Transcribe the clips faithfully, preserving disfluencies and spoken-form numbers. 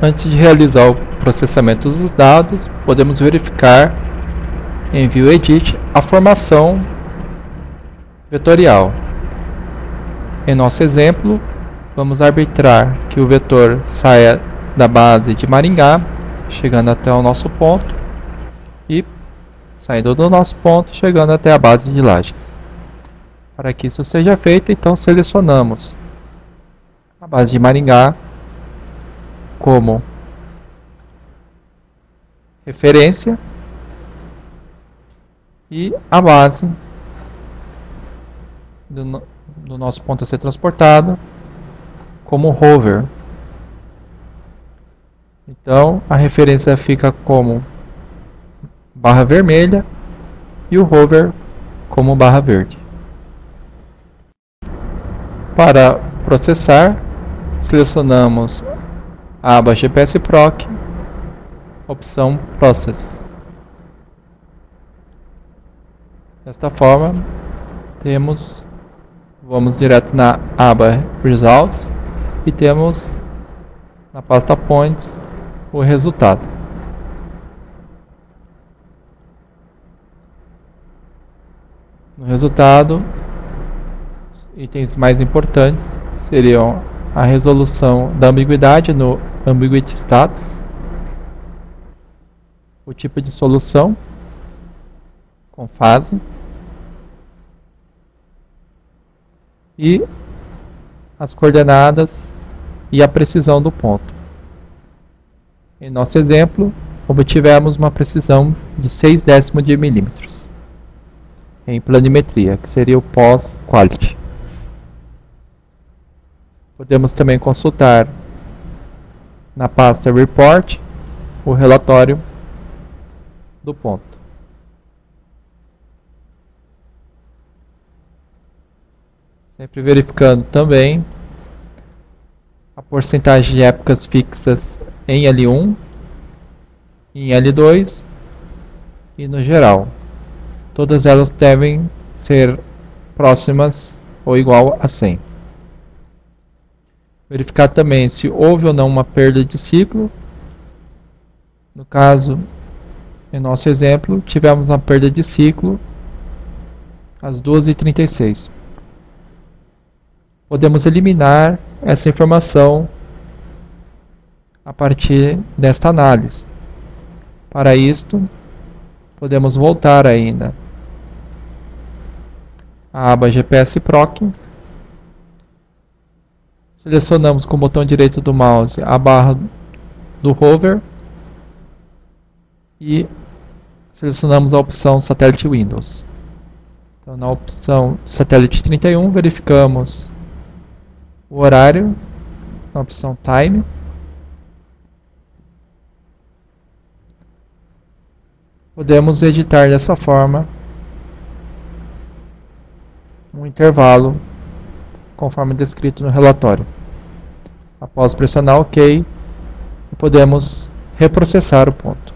Antes de realizar o processamento dos dados, podemos verificar em View Edit a formação vetorial. Em nosso exemplo, vamos arbitrar que o vetor saia da base de Maringá, chegando até o nosso ponto, e saindo do nosso ponto, chegando até a base de Lages. Para que isso seja feito, então selecionamos a base de Maringá como referência e a base do, no, do nosso ponto a ser transportado como hover. Então a referência fica como barra vermelha e o hover como barra verde. Para processar, selecionamos a aba G P S Proc, opção Process. Desta forma, temos, vamos direto na aba Results e temos na pasta Points o resultado. No resultado, os itens mais importantes seriam a resolução da ambiguidade no Ambiguity Status, o tipo de solução com fase e as coordenadas e a precisão do ponto. Em nosso exemplo, obtivemos uma precisão de seis décimos de milímetros em planimetria, que seria o pós-quality. Podemos também consultar na pasta Report o relatório do ponto. Sempre verificando também a porcentagem de épocas fixas em L um, em L dois e no geral. Todas elas devem ser próximas ou igual a cem. Verificar também se houve ou não uma perda de ciclo. No caso, em nosso exemplo, tivemos uma perda de ciclo às duas e trinta e seis. Podemos eliminar essa informação a partir desta análise. Para isto, podemos voltar ainda à aba G P S Proc. Selecionamos com o botão direito do mouse a barra do hover e selecionamos a opção Satellite Windows. Então, na opção Satellite trinta e um, verificamos o horário, na opção Time. Podemos editar dessa forma um intervalo conforme descrito no relatório. Após pressionar OK, podemos reprocessar o ponto.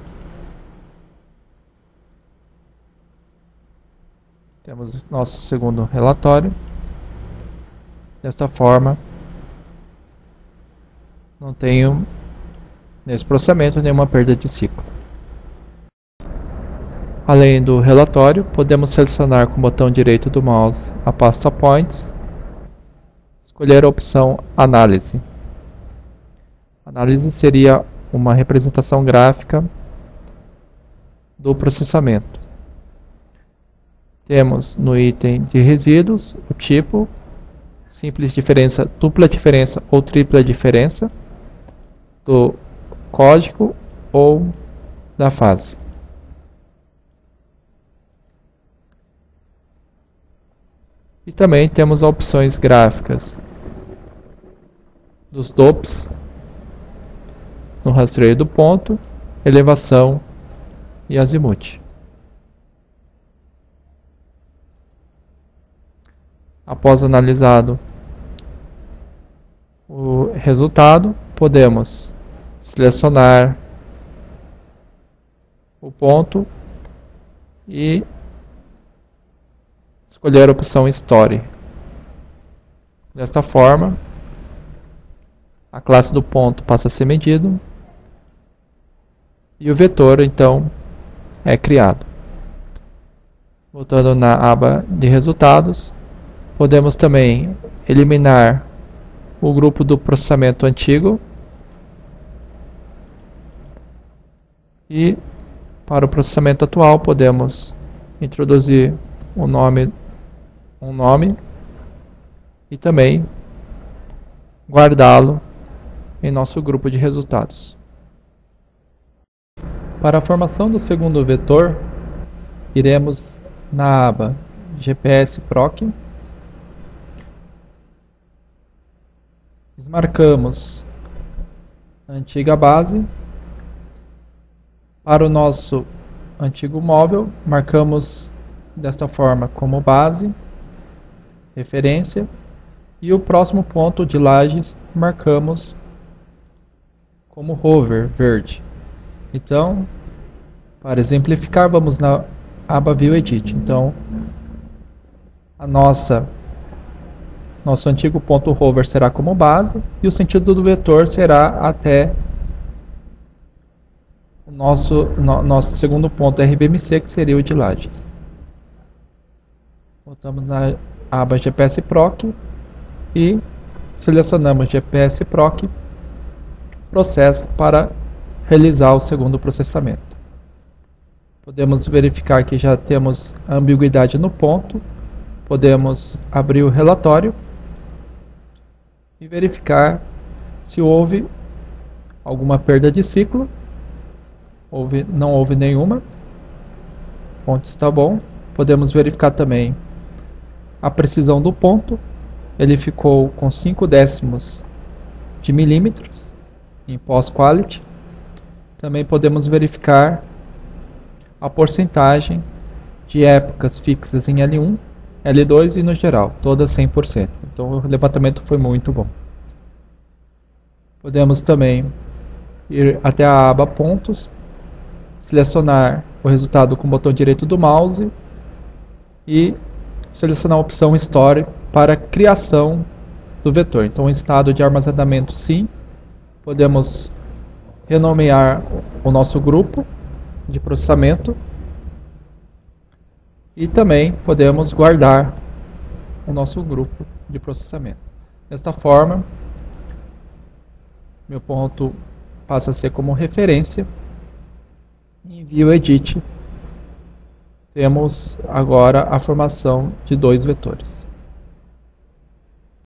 Temos nosso segundo relatório. Desta forma, não tenho nesse processamento nenhuma perda de ciclo. Além do relatório, podemos selecionar com o botão direito do mouse a pasta Points, escolher a opção Análise. Análise seria uma representação gráfica do processamento. Temos no item de resíduos o tipo, simples diferença, dupla diferença ou tripla diferença do código ou da fase. E também temos opções gráficas dos D O Ps no rastreio do ponto, elevação e azimuth. Após analisado o resultado, podemos selecionar o ponto e escolher a opção Story. Desta forma, a classe do ponto passa a ser medido e o vetor então é criado. Voltando na aba de resultados, podemos também eliminar o grupo do processamento antigo e para o processamento atual podemos introduzir um nome, um nome e também guardá-lo em nosso grupo de resultados. Para a formação do segundo vetor, iremos na aba G P S Proc, desmarcamos a antiga base. Para o nosso antigo móvel, marcamos desta forma como base, referência, e o próximo ponto de Lages marcamos como hover verde. Então, para exemplificar, vamos na aba View Edit. Então, a nossa nosso antigo ponto hover será como base e o sentido do vetor será até o nosso, no, nosso segundo ponto R B M C, que seria o de Lages. Voltamos na aba G P S Proc e selecionamos G P S Proc Process para realizar o segundo processamento. Podemos verificar que já temos a ambiguidade no ponto. Podemos abrir o relatório e verificar se houve alguma perda de ciclo. Houve, não houve nenhuma. O ponto está bom. Podemos verificar também a precisão do ponto. Ele ficou com cinco décimos de milímetros em pós-quality. Também podemos verificar a porcentagem de épocas fixas em L um, L dois e no geral, todas cem por cento. Então o levantamento foi muito bom. Podemos também ir até a aba pontos, selecionar o resultado com o botão direito do mouse e selecionar a opção Store para criação do vetor. Então, em estado de armazenamento sim, podemos renomear o nosso grupo de processamento e também podemos guardar o nosso grupo de processamento. Desta forma, meu ponto passa a ser como referência. Em View Edit, temos agora a formação de dois vetores.